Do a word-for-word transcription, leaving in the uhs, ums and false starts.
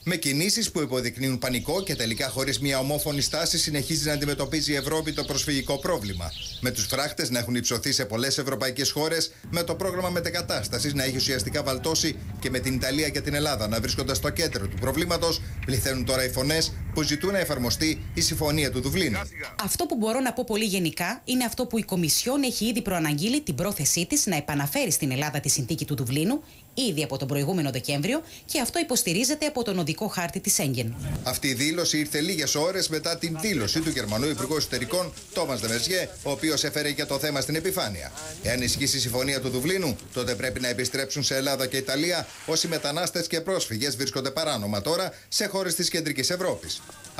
Με κινήσεις που υποδεικνύουν πανικό και τελικά χωρίς μια ομόφωνη στάση συνεχίζει να αντιμετωπίζει η Ευρώπη το προσφυγικό πρόβλημα. Με τους φράχτες να έχουν υψωθεί σε πολλές ευρωπαϊκές χώρες, με το πρόγραμμα μετεγκατάστασης να έχει ουσιαστικά βαλτώσει και με την Ιταλία και την Ελλάδα να βρίσκονται στο κέντρο του προβλήματος, πληθαίνουν τώρα οι φωνές που ζητούν να εφαρμοστεί η Συμφωνία του Δουβλίνου. Αυτό που μπορώ να πω πολύ γενικά είναι αυτό που η Κομισιόν έχει ήδη προαναγγείλει την πρόθεσή της να επαναφέρει στην Ελλάδα τη συνθήκη του Δουβλίνου ήδη από τον προηγούμενο Δεκέμβριο και αυτό υποστηρίζεται από τον οδικό χάρτη της Σέγγεν. Αυτή η δήλωση ήρθε λίγες ώρες μετά την δήλωση του Γερμανού Υπουργού Εσωτερικών Τόμας Ντε Μεζιέ, ο οποίος έφερε και το θέμα στην επιφάνεια. Εάν ισχύσει η Συμφωνία του Δουβλίνου, τότε πρέπει να επιστρέψουν σε Ελλάδα και Ιταλία όσοι μετανάστες και πρόσφυγες βρίσκονται παράνομα τώρα σε χώρες της Κεντρικής Ευρώπης.